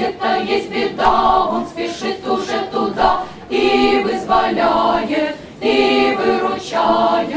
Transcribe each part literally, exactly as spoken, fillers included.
где-то есть беда, он спешит уже туда и вызволяет, и выручает.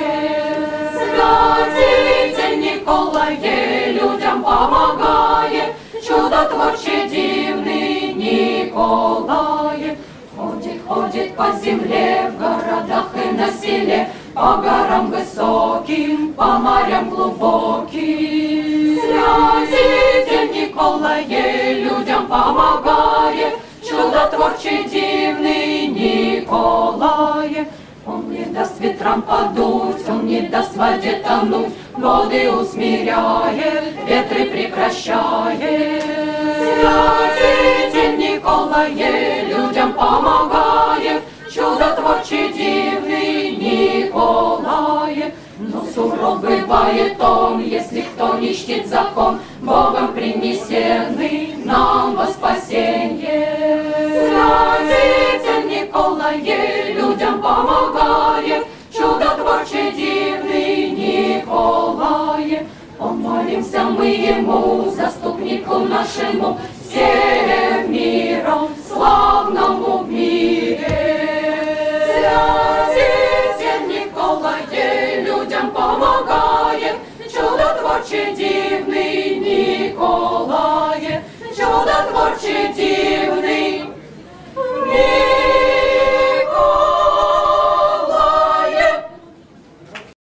Святитель Николае людям помогает, чудотворче дивный Николае. Ходит, ходит по земле, в городах и на селе, по горам высоким, по морям глубоким. Святитель Николае людям помогает, чудотворче дивный Николае. Он не даст ветрам подуть, он не даст воде тонуть, воды усмиряет, ветры прекращает. Святитель Николае людям помогает, чудотворче дивный Николае. Но суров бывает он, если кто не чтит закон, Богом принесенный нам во спасенье. Святитель Николае людям помогает, чудотворче дивный Николае. Помолимся мы ему, заступнику нашему, всем миром славному в мире.